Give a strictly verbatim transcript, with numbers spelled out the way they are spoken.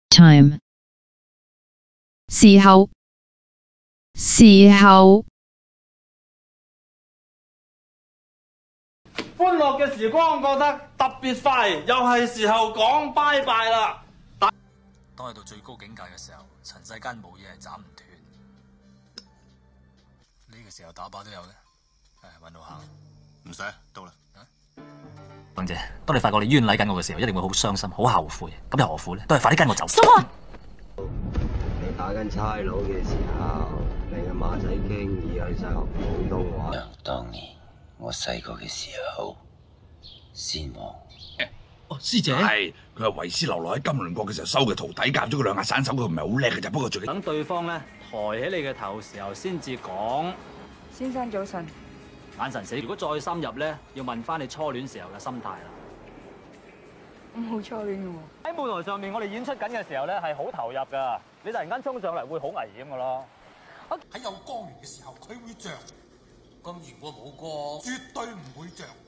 time 時候時候歡樂嘅時光過得特別快，又係時候講拜拜啦！ 當去到最高境界嘅時候，塵世間冇嘢係斬唔斷。呢個時候打靶都有咧，誒，搵路行，唔使到啦。鳳姐，當你發覺你冤禮緊我嘅時候，一定會好傷心、好後悔。咁又何苦咧？都係快啲跟我走。 叔啊！ 你打緊差佬嘅時候，你嘅馬仔經已去晒學普通話。 想當年我細個嘅時候，先王。 哦，師姐， 係佢係維斯流落喺金輪國嘅時候收嘅徒弟，教咗佢兩下散手，佢唔係好叻嘅咋。不過最等對方咧抬起你嘅頭時候，先至講。 先生早晨。 眼神死，如果再深入咧，要問翻你初戀時候嘅心態啦。 我冇初戀嘅喎。 喺舞台上面，我哋演出緊嘅時候咧，係好投入噶。你突然間衝上嚟，會好危險噶咯。 喺有光源嘅時候，佢會着；咁如果冇光，絕對唔會着。